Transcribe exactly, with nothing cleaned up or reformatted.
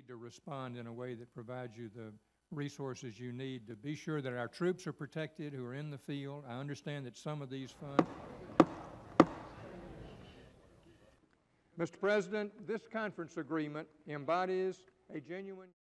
need to respond in a way that provides you the resources you need to be sure that our troops are protected who are in the field. I understand that some of these funds. Mister President, this conference agreement embodies a genuine